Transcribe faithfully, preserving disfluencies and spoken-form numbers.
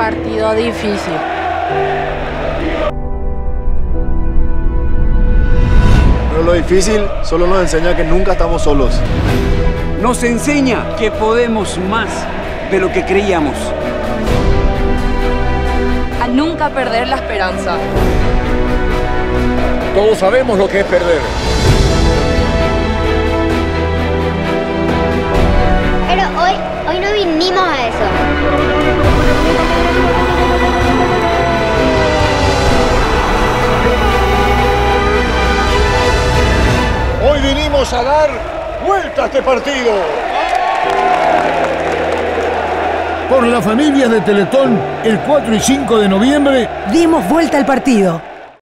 partido difícil. Pero lo difícil solo nos enseña que nunca estamos solos. Nos enseña que podemos más de lo que creíamos. A nunca perder la esperanza. Todos sabemos lo que es perder. Pero hoy, hoy no vinimos a eso. Hoy vinimos a dar vuelta a este partido. Por la familia de Teletón, el cuatro y cinco de noviembre, dimos vuelta al partido.